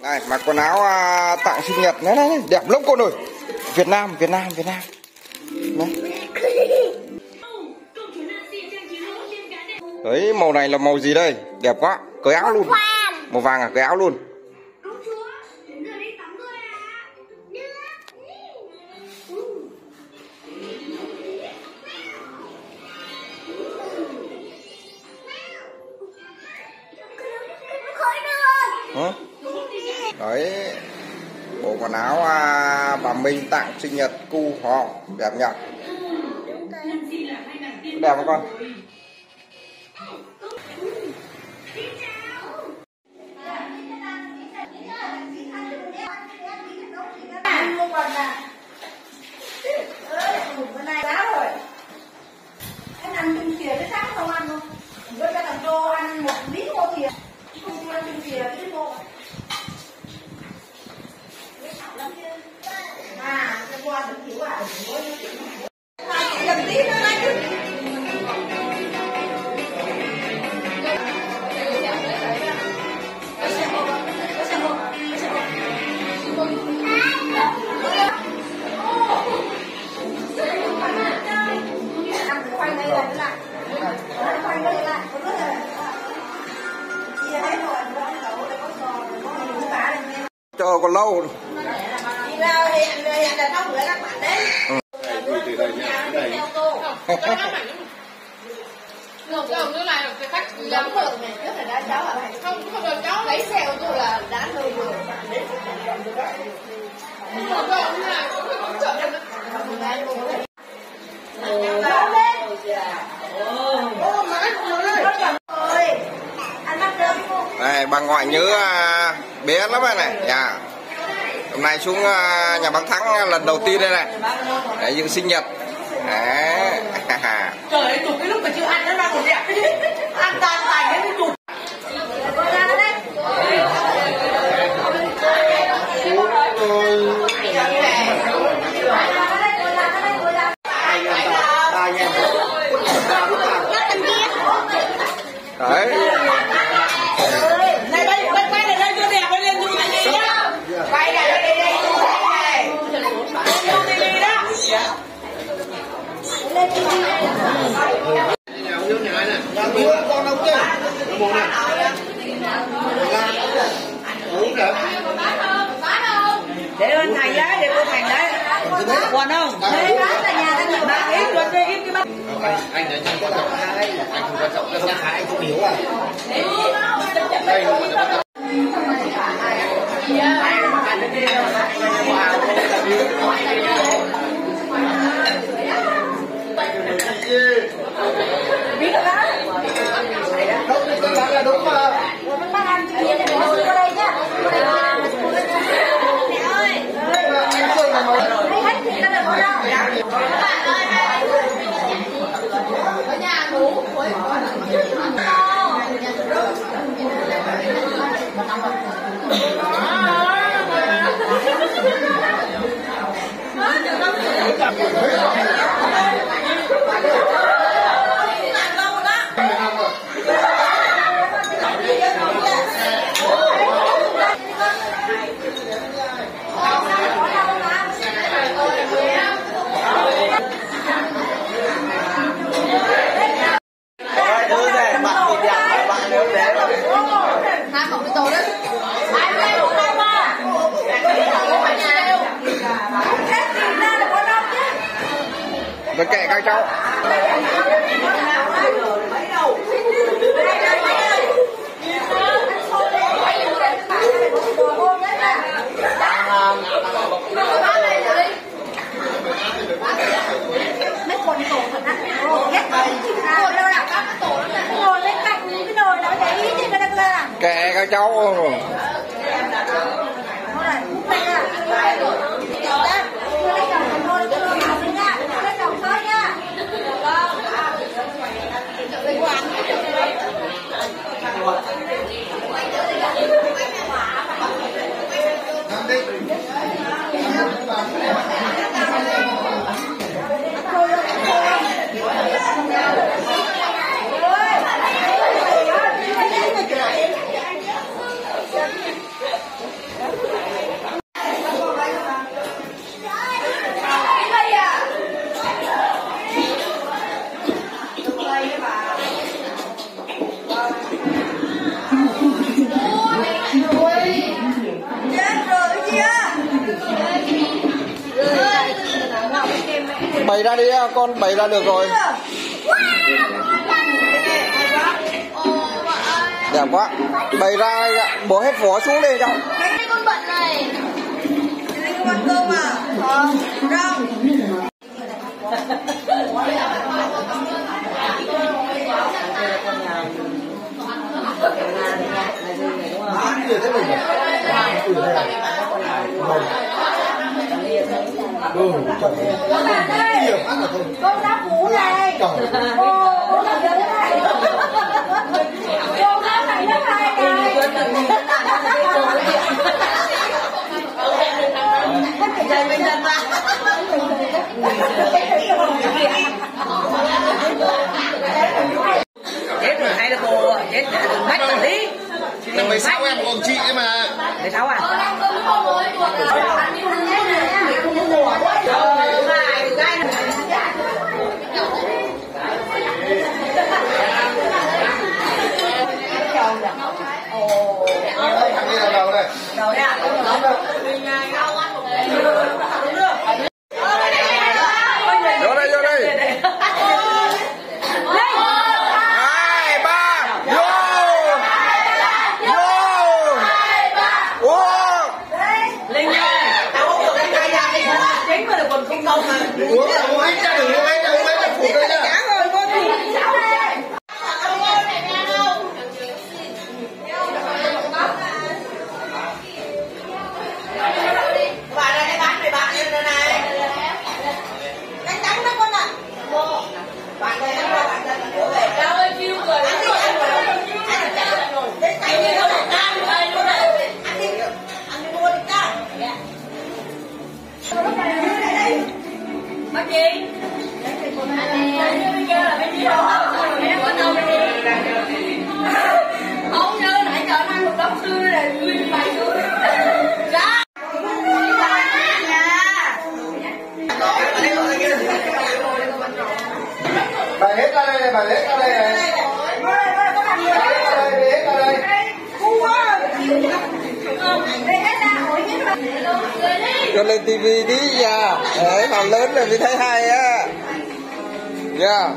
Này, mặc quần áo tặng sinh nhật này, này đẹp lắm cô ơi. Việt Nam. Đấy. Đấy, màu này là màu gì đây? Đẹp quá, cởi áo luôn. Màu vàng à, cởi áo luôn. Đấy, bộ quần áo bà Minh tặng sinh nhật cu hòn đẹp nhỉ? Đẹp không con? Chờ còn lâu. Không như này cái khách giống được này trước là đã cháu là không được cháu lấy xe ô tô là đã hơi vừa đến không như này không chọn được Này, bà ngoại nhớ bé lắm này nhà. Hôm nay xuống nhà bác Thắng lần đầu tiên đây này. Để dự sinh nhật. Đấy. Trời ơi, chụp cái lúc mà chưa ăn nó đang còn đẹp. Ăn tan tài cái chụp. Đấy. Này quay lại đây cho đẹp lên chụp ảnh đi nhá. Quay lại đây đây này. Chụp đi đó. Lên đi. Con đâu chứ? Để ơn thầy đấy, để cô Thành đấy. Còn không? Đấy, là nhà ta nhiều bác ít luôn đi, ít cái bác. Anh là nhân quan trọng hai, anh không quan trọng, không khá anh không hiểu à. Đây là quan trọng. Biết rồi đó. Đúng mà. Bác ăn chị đi qua đây nhá. Mẹ ơi. Thấy hết thì ta được không đâu. Bạn ơi. Ở nhà ngủ. Rồi kệ các cháu. Mấy con tổ thật á. Ngồi đâu nào các tổ nó ngồi bên cạnh cái nồi đó để ý thì cái đó là. Kệ các cháu. Bày ra đi con, bày ra được rồi. Đẹp quá. Bày ra bỏ hết vỏ xuống đi cho. Con bận này. Con cơm à? Rau. Con đá củ này. Con làm gì thế này? Con đá này nó hai này. Mình dần mà. Chết rồi, hay là cô chết đừng mách tao đi. Là 16 em còn chị ấy mà. 16 à? Thằng đi đầu đây. Đầu đấy à? Vô đây, vô đây. 2, 3, vô. Vô. Linh ơi, tao không được cái tay ra đi. Chính mà là quần không công mà. Uống anh ra đừng uống anh ra phụ đây nha. Trả rồi con thì cháu đây. Bạn này bán này bạn em đây này. Cánh trắng đó con ạ. Bạn này nó bạn đây là về. Đâu ơi kêu cười. Anh đi ăn rồi. Đến tay đi đâu là ăn rồi luôn đấy. Anh đi mua đi ta. Bác gì? Bây giờ là bên kia đâu? Không như nãy giờ ăn một đống xưa là nguyên bài xưa. Ra. Bà hết ra đây này, bà hết ra đây này. Hết ra đây. Cho lên tivi tí nha. Đấy, phòng lớn rồi mới thấy hay á. Nha.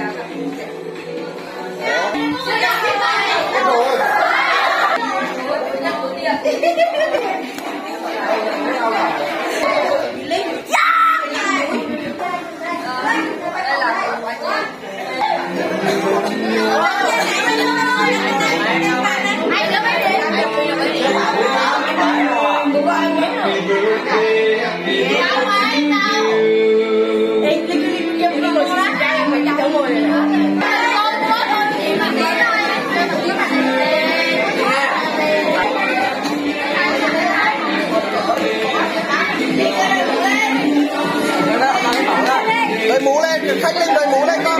Đội mũ lên, khách Linh đội mũ lên con.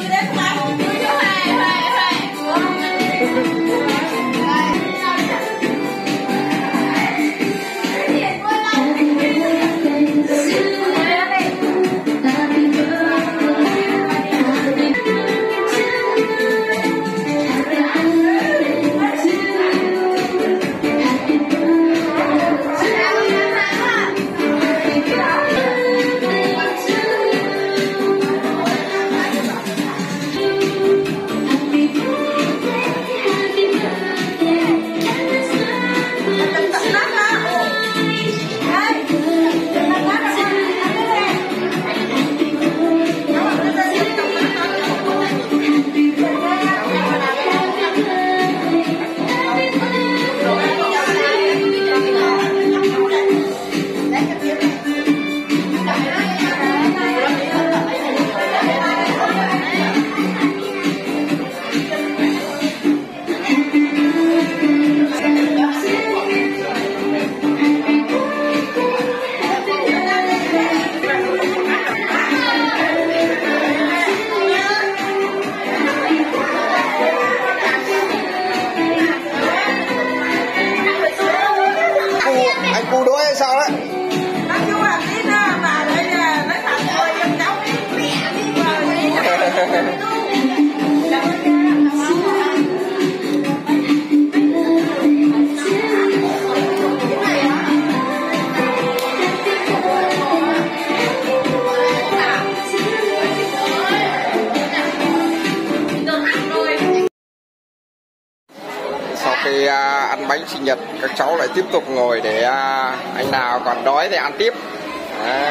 Khi ăn bánh sinh nhật, các cháu lại tiếp tục ngồi để anh nào còn đói thì ăn tiếp. Đấy.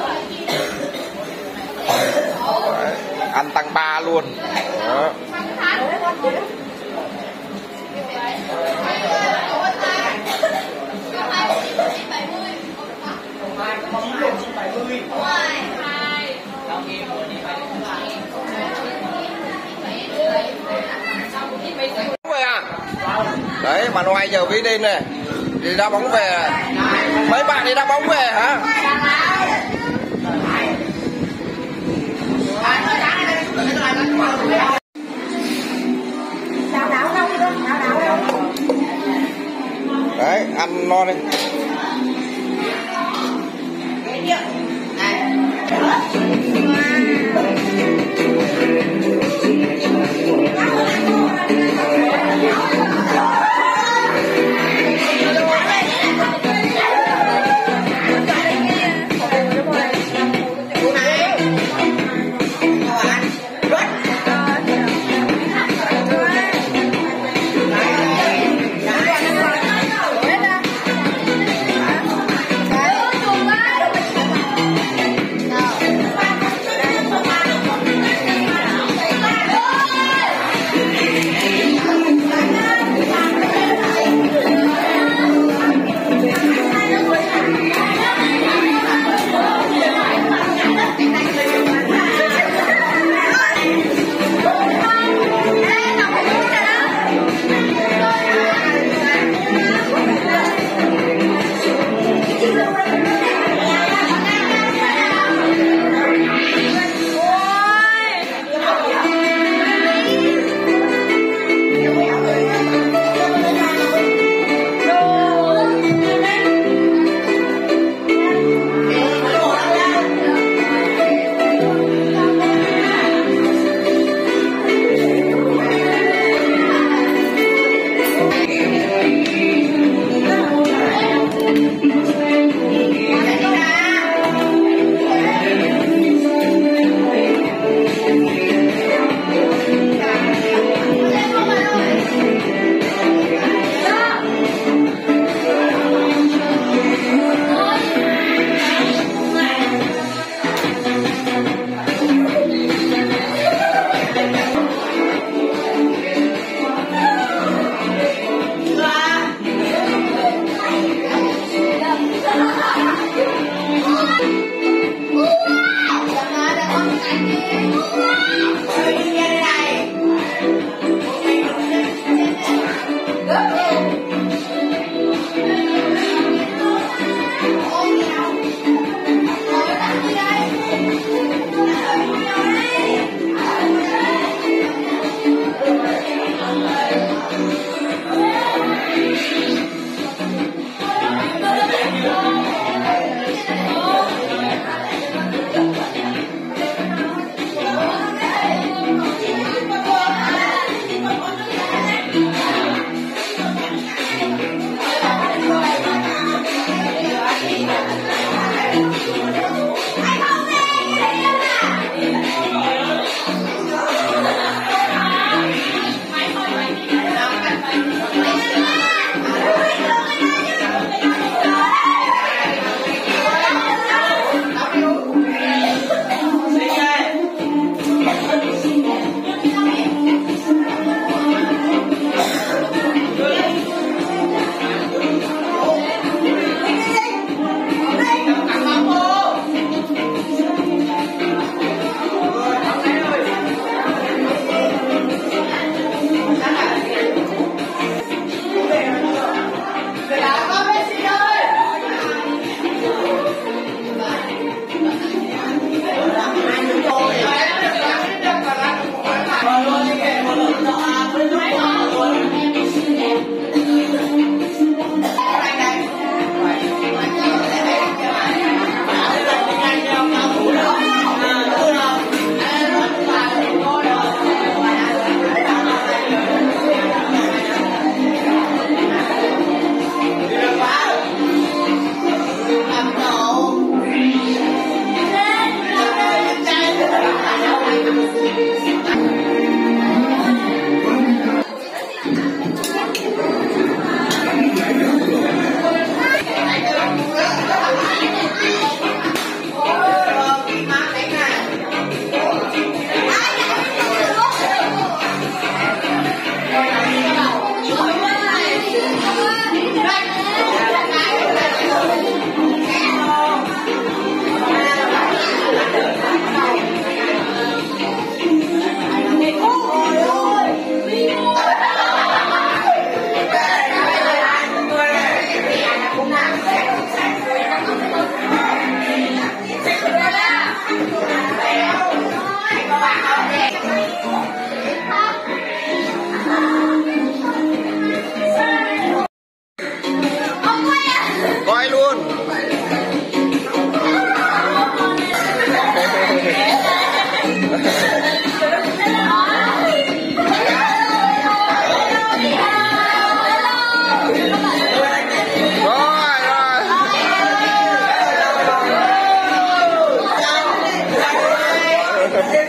Đấy. Ăn tăng 3 luôn. Đó. Đấy, bà Noai giờ mới lên này, đi đá bóng về. Mấy bạn đi đá bóng về hả? Đấy, ăn no đi.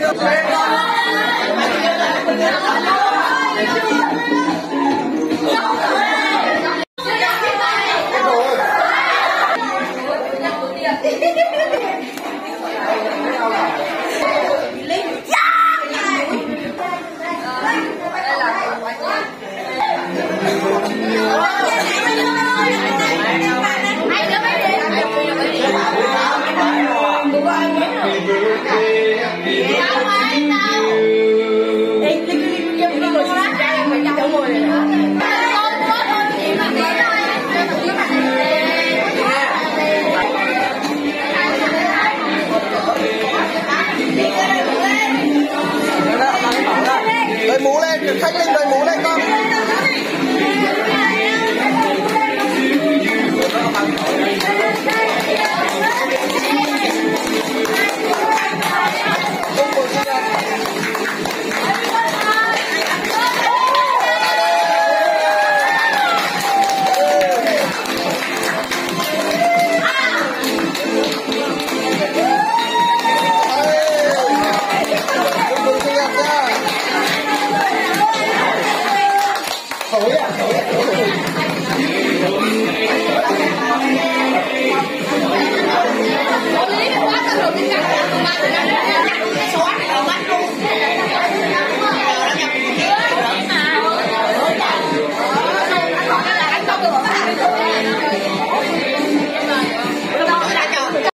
Đội mũ lên, Thanh Linh đội mũ lên con. Lý quá tao